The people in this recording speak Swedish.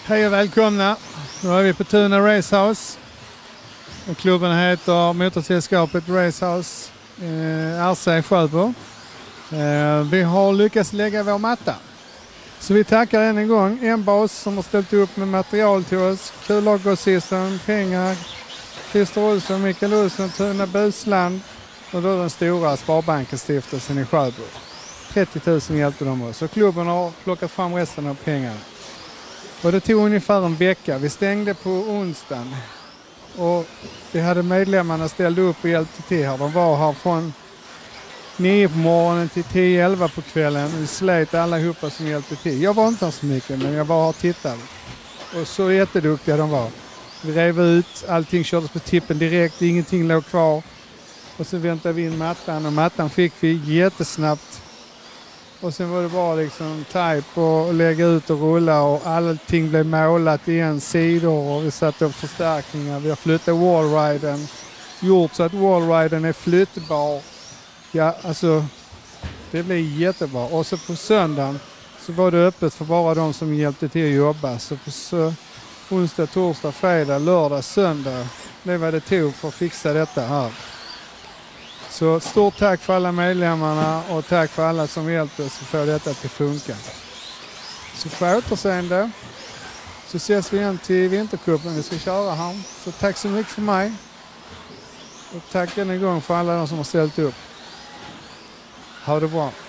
Hej och välkomna. Nu är vi på Tuna Racehouse. Och klubben heter Motorsällskapet Racehouse RC i Sjöbo. Vi har lyckats lägga vår matta. Så vi tackar än en gång En-bas som har ställt upp med material till oss. Kullagrossisten, pengar, Christer Olsson, Mikael Olsson, Tuna Busland och då den stora Sparbanken-stiftelsen i Sjöbo. 30 000 hjälpte de oss. Och klubben har plockat fram resten av pengarna. Och det tog ungefär en vecka. Vi stängde på onsdagen. Och vi hade medlemmarna ställde upp och hjälpte till här. De var här från 9 på morgonen till 10-11 på kvällen. Vi slet allihopa som hjälpte till. Jag var inte här så mycket, men jag var här och tittade. Och så jätteduktiga de var. Vi rev ut, allting kördes på tippen direkt, ingenting låg kvar. Och så väntade vi in mattan och mattan fick vi jättesnabbt. Och sen var det bara liksom type och lägga ut och rulla och allting blev målat igen, sidor och vi satte upp förstärkningar. Vi har flyttat wallriden, gjort så att wallriden är flyttbar. Ja, alltså det blev jättebra. Och så på söndagen så var det öppet för bara de som hjälpte till att jobba. Så på onsdag, torsdag, fredag, lördag, söndag, det var det tog för att fixa detta här. Så stort tack för alla medlemmarna och tack för alla som hjälpte oss att få detta att funka. Så på återseende så ses vi igen till vintercupen vi ska köra här. Så tack så mycket för mig. Och tack än en gång för alla de som har ställt upp. Ha det bra.